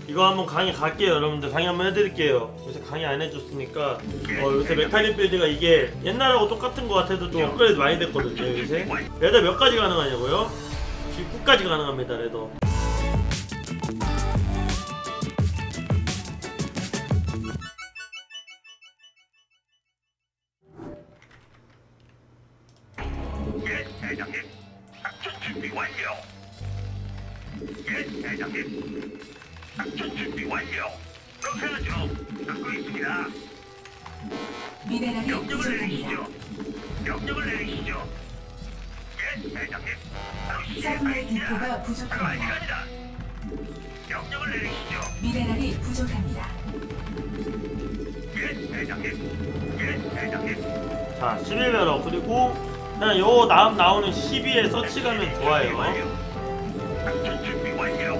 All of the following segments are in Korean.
이거 한번 강의 갈게요. 여러분들 강의 한번 해드릴게요. 요새 강의 안 해줬으니까 요새 메카닉 빌드가 이게 옛날하고 똑같은 것 같아도 좀 업그레이드 많이 됐거든요. 요새 레더 몇 가지 가능하냐고요? 9까지 가능합니다. 레더. 예, 대장님. 작전 준비 완료. 예, 대장님. 작전 준비 완료. 그렇게 하죠. 듣고 있습니다. 미네랄이 명령을 부족합니다. 내리시죠. 명령을 내리시죠. 예, 대장님. 바로 서플라이 디포가 시행하겠습니다. 부족합니다. 시간이다. 명령을 내리시죠. 미네랄이 부족합니다. 예, 대장님. 예, 대장님. 자 11배럭 그리고 그냥 요 다음 나오는 12에 서치 가면 좋아요. 작전 준비 완료.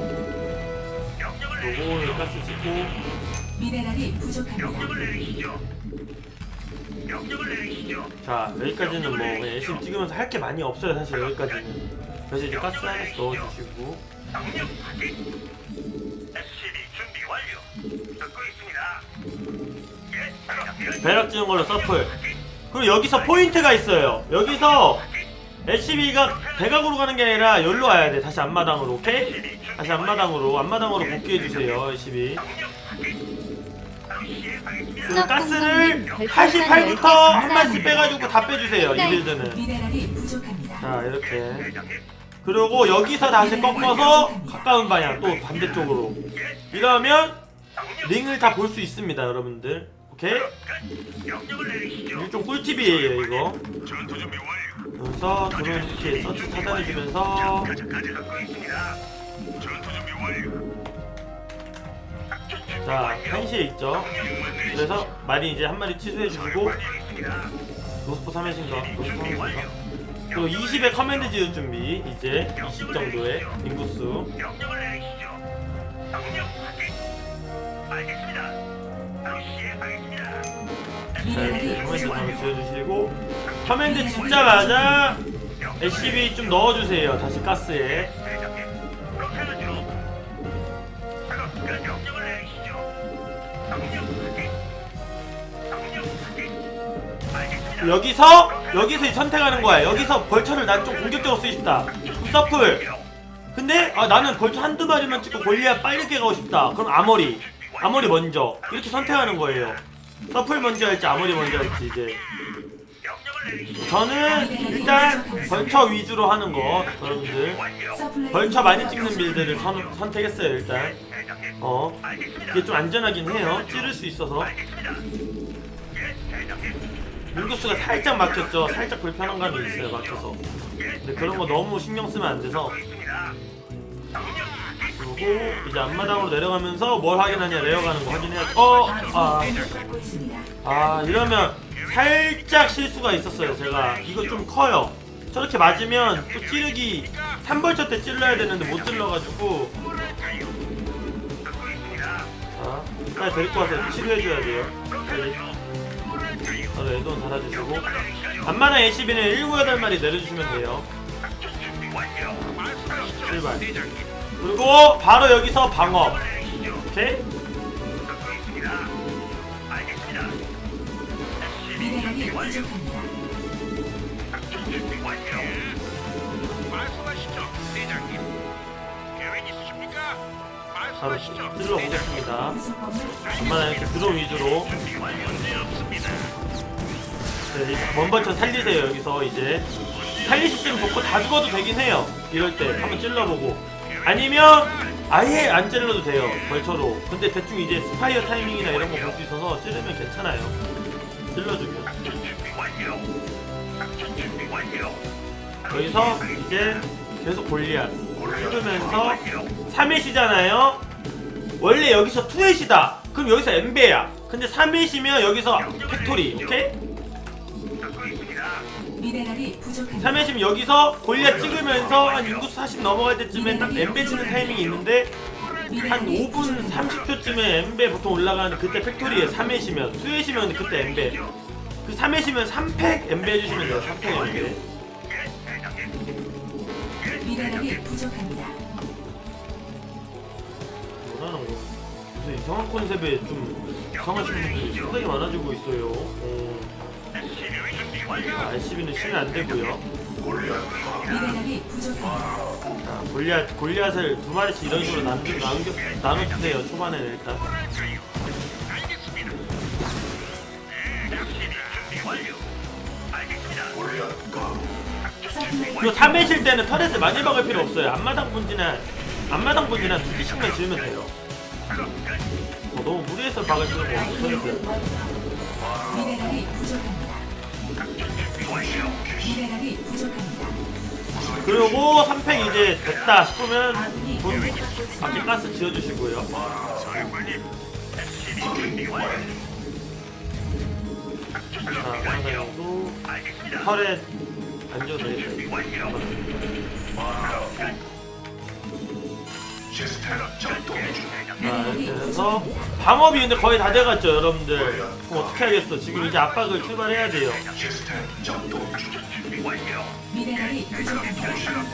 명령을 요거 내리시죠. 가스 찍고 미네랄이 부족합니다. 명령을 내리시죠. 명령을 내리시죠. 자 여기까지는 뭐 그냥 열심히 찍으면서 할 게 많이 없어요. 사실 여기까지는. 그래서 이제 가스 하나씩 넣어주시고 명령 확인. SCV 준비 완료. 듣고 있습니다. 예, 대장님. 배럭 찍은 걸로 서플. 그리고 여기서 포인트가 있어요. 여기서 HB가 대각으로 가는 게 아니라 여기로 와야 돼. 다시 앞마당으로. 오케이? 다시 앞마당으로 복귀해주세요. HB. 명령 확인. 바로 시행하겠습니다. 그리고 가스를 88부터 한 발씩 빼가지고 다 빼주세요. 이 빌드는. 미네랄이 부족합니다. 자 이렇게. 대장님. 그리고 여기서 다시 꺾어서 가까운 방향 또 반대쪽으로. 이러면 링을 다 볼 수 있습니다. 여러분들. 오케이? 명령을 내리시죠. 이게 좀 꿀팁이에요 이거. 전투 준비 완료. 그래서 드론 이렇게 서치 차단해주면서 가자까지 듣고 있습니다. 전투 준비 완료. 작전 준비 자 완료. 1시에 있죠. 명령만 내리시죠. 그래서 마린 이제 한 마리 취소해주시고 완료했습니다. 로스포 3회신가 준비 완료. 그리고 20의 커맨드 지은 준비. 이제 20 정도의 인구수. 명령을 내리시죠. 명령 확인. 알겠습니다. 바로 시행하겠습니다. 자 이렇게 커맨드 바로 지어주시고 커맨드 짓자마자 SCV 좀 넣어주세요. 다시 가스에. 대장님, 그렇게 하죠. 작업 끝. 명령을 내리시죠. 명령 확인. 명령 확인. 알겠습니다. 여기서 선택하는 거야. 여기서 벌처를 난 좀 공격적으로 쓰고 싶다. 서플. 근데 나는 벌처 한두 마리만 찍고 골리앗 빨리 깨가고 싶다. 그럼 아머리 먼저 이렇게 선택하는 거예요. 서플 먼저 할지 아머리 먼저 할지. 이제 명령을 내리시죠. 저는 일단 벌처 위주로 하는 거. 여러분들 서플라이 벌처 많이 찍는 디포가 빌드를 선택했어요. 일단 대장님. 알겠습니다. 이게 좀 안전하긴 해요. 찌를 수 있어서. 알겠습니다. 예, 대장님. 인구수가 살짝 막혔죠. 살짝 불편한 감이 있어요. 막혀서. 근데 그런 거 너무 신경 쓰면 안 돼서. 있습니다. 명령 확인. 그리고 이제 앞마당으로 내려가면서 뭘 확인하냐. 레어가는 거 확인해야. 공격받고 있습니다. 이러면 살짝 실수가 있었어요. 제가 이거 좀 커요. 저렇게 맞으면 또 찌르기 3벌처 때 찔러야 되는데 못 찔러가지고. 듣고 있습니다. 자 빨리 데리고 와서 치료해줘야 돼요. 빨리 바로 에드온 달아주시고 앞마당 HB는 7, 8마리 내려주시면 돼요. 작전 준비 완료. 말씀하시죠. 출발. 대장님. 그리고 바로 여기서 방어. 내리시죠. 오케이? 듣고 있습니다. 알겠습니다. 미네랄이 준비 완료. 부족합니다. 작전 준비 완료. 말씀하시죠, 대장님. 계획 있으십니까? 바로 말씀하시죠. 찔러보겠습니다. 구성범을 앞마당 이렇게 드론 위주로. 준비 완료. 문제 없습니다. 원버튼 살리세요. 여기서 이제 살리시면 좋고 다 죽어도 되긴 해요. 이럴 때 한번 찔러보고 아니면 아예 안 찔러도 돼요. 벌처로. 근데 대충 이제 스파이어 타이밍이나 이런 거 볼 수 있어서 찌르면 괜찮아요. 찔러주면. 작전 준비 완료. 작전 준비 완료. 여기서 이제 계속 골리앗 찌르면서 3회시잖아요. 원래 여기서 2회시다. 그럼 여기서 엠베야. 근데 3회시면 여기서 팩토리. 오케이? 듣고 있습니다. 미네랄이 부족합니다. 3회시면 여기서 골리앗 찍으면서 한 인구수 40 넘어갈 때쯤에 딱 엠베 치는 타이밍이 있는데 한 5분 30초쯤에 엠베 보통 올라가는데 그때 팩토리에 3회시면 2회시면 그때 엠베 그 3회시면 3팩 엠베 해주시면 돼요. 3팩 엠베. 예, 대장님. 미네랄이 부족합니다. 뭐라는 거 요새 이상한 컨셉에 좀 이상하신 분들이 상당히 많아지고 있어요. SCB는 쉬면 안 되고요. 미네랄이 부족합니다. 자, 골리앗을 두 마리씩 이런 식으로 나눠주세요. 초반에는 일단. 알겠습니다. 준비 완료. 알겠습니다. 이거 3회실 때는 터렛을 많이 박을 필요 없어요. 앞마당 분지나 두 개씩만 지으면 돼요. 너무 무리해서 박을 필요가 없어 터렛을. 미네랄이 부족합니다. 미네랄이 부족합니다. 그리고 3팩 이제 됐다 싶으면 아군이 돈 공격받고 있습니다. 밖에 가스 지어주시고요. 사령관님. 준비 완료. 자, 상당히도 알겠습니다. 터렛 안 지어도 되겠다. 준비 완료. 시스템 작동 중. 자, 이렇게 해서 방업이 근데 거의 다 돼갔죠, 여러분들. 그럼 어떻게 하겠어? 지금 이제 압박을 출발해야 돼요. 시스템 작동 중. 준비 완료. 미네랄이 부족합니다.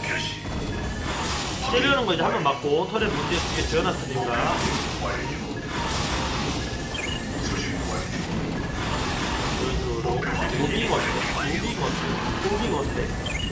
때리는 거 이제 한번 맞고 터렛 문제 두개 지어놨으니까. 이런 식으로 무빙 어때?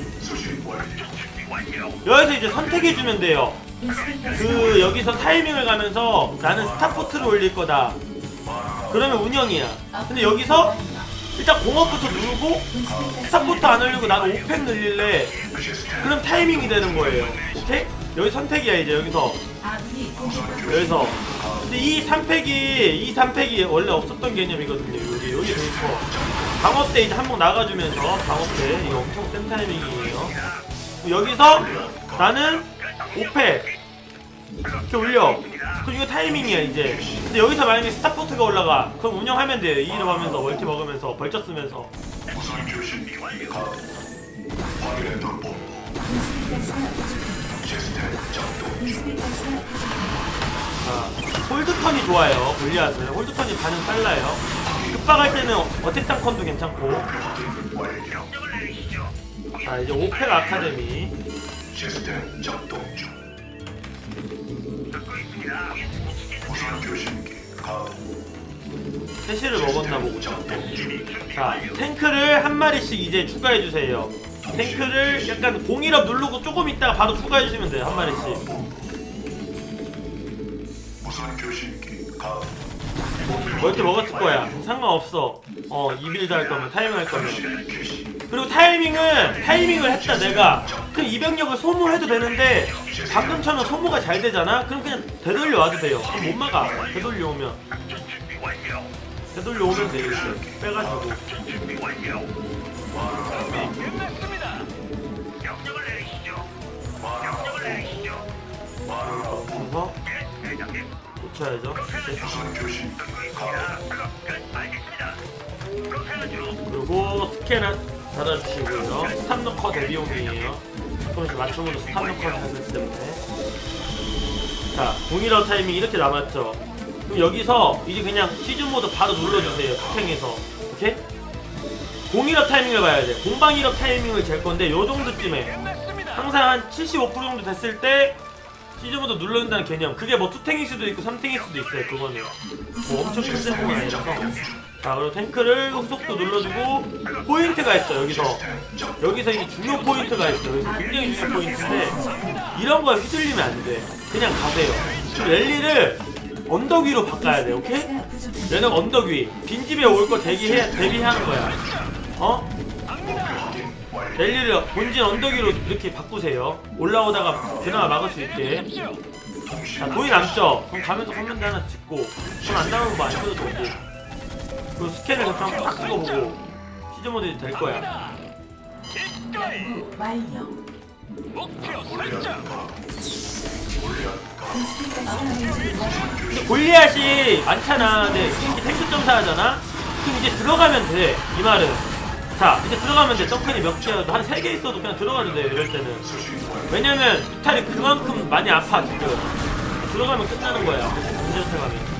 여기서 이제 선택해주면 돼요. 그 여기서 타이밍을 가면서 나는 스타포트를 올릴 거다. 그러면 운영이야. 근데 여기서 일단 공업부터 누르고 스타포트 안 올리고 나는 5팩 늘릴래. 그럼 타이밍이 되는 거예요. 오케이? 여기 선택이야 이제 여기서. 아군이 공격받고 여기서. 근데 이 3팩이 원래 없었던 개념이거든요. 여기 돼있고 방업 때 이제 한번 나가주면서 방업 때 이거 엄청 센 타이밍이에요. 여기서 나는 5팩 이렇게 올려. 그럼 이거 타이밍이야 이제. 근데 여기서 만약에 스타포트가 올라가 그럼 운영하면 돼요. 이로 가면서 멀티 먹으면서 벌쩍 쓰면서. 인수인가스가 부족합니다. 인수인가스가 부족합니다. 자, 홀드턴이 좋아요. 골리앗은 홀드턴이 반응 빨라요. 급박할 때는 어택 턴도 괜찮고. 명령을 내리시죠. 자, 이제 5팩 아카데미. 시스템 작동 중. 듣고 있습니다. 무선 교신기 가동. 세시를 먹었나 보고. 자, 탱크를 한 마리씩 이제 추가해주세요. 탱크를 약간 01업 누르고 조금 있다가 바로 추가해주시면 돼요. 한 마리씩. 무선 교신기 가동. 멀티 먹었을 거야. 상관없어. 이빌드 할 거면, 타이밍 할 거면. 그리고 타이밍을 했다, 내가. 그럼 이병력을 소모해도 되는데, 방금처럼 소모가 잘 되잖아? 그럼 그냥 되돌려 와도 돼요. 그럼 못 막아. 되돌려 오면. 준비 완료. 되돌려 오면 돼, 이렇게. 빼가지고. 준비 완료. 끝났습니다. 명령을 내리시죠. 명령을 내리시죠. 그래서 예, 대장님. 고쳐야죠. 무선 교신 알겠습니다. 그렇게 하죠. 그리고 스캔을 닫아주시고요. 스탑너커 대비용이에요. 조금씩 맞춤으로 스탑너커를 하기 때문에. 자, 01업 타이밍 이렇게 남았죠. 그럼 여기서 이제 그냥 시즌 모드 바로 눌러주세요. 스탱에서. 오케이? 01업 타이밍을 봐야 돼. 공방 1업 타이밍을 잴 건데 요 정도쯤에 항상 한 75% 정도 됐을 때 시즌 모드 눌러준다는 개념. 그게 뭐 2탱일 수도 있고 3탱일 수도 있어요. 그거는 뭐 엄청 큰 세포가 아니라서. 자, 그리고 탱크를 속도 눌러주고 포인트가 있어. 여기서 이제 중요 포인트가 있어. 여기서 굉장히 중요 포인트인데 이런 거에 휘둘리면 안 돼. 그냥 가세요. 지금 랠리를 언덕 위로 바꿔야 돼. 오케이? 얘는 언덕 위. 빈집에 올 거 대비하는 거야. 랠리를 본진 언덕 위로 이렇게 바꾸세요. 올라오다가 그나마 막을 수 있게. 자, 돈이 남죠? 그럼 가면서 컴맨드 하나 짓고 돈 안 남으면 뭐 안 써도 되고. 그 스캔을 그냥 딱 찍어보고 시즌 모드 될 거야. 연구 완료. 목표 설정. 근데 골리앗이 많잖아. 근데 이렇게 탱크 점사 하잖아? 그럼 이제 들어가면 돼. 이 말은. 자, 이제 들어가면 돼. 점프니 몇 개라도 한 3개 있어도 그냥 들어가도 돼. 이럴 때는. 왜냐면 뮤탈이 그만큼 많이 아파 지금. 들어가면 끝나는 거야. 문제 생각하면.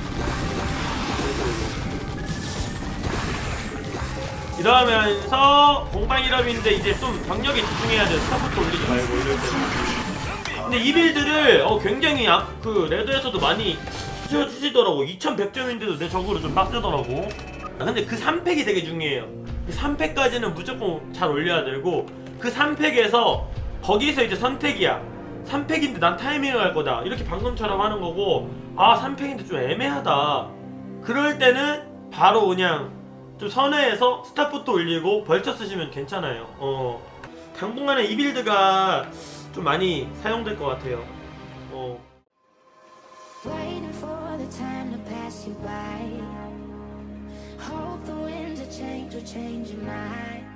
이러면서 공방 1업인데 이제 좀 병력에 집중해야 돼. 스타부터 올리지 말고 이럴 때는. 근데 이 빌드를 굉장히 그 레드에서도 많이 채워주시더라고. 2100점인데도 내 적으로 좀 빡세더라고. 근데 그 3팩이 되게 중요해요. 그 3팩까지는 무조건 잘 올려야 되고, 그 3팩에서 거기서 이제 선택이야. 3팩인데 난 타이밍을 할 거다, 이렇게 방금처럼 하는 거고, 아 3팩인데 좀 애매하다, 그럴 때는 바로 그냥 좀 선회해서 스타포트 올리고 벌쳐 쓰시면 괜찮아요. 당분간은 이 빌드가 좀 많이 사용될 것 같아요. Waiting for the time to pass you by. Hope the winds of change will change your mind.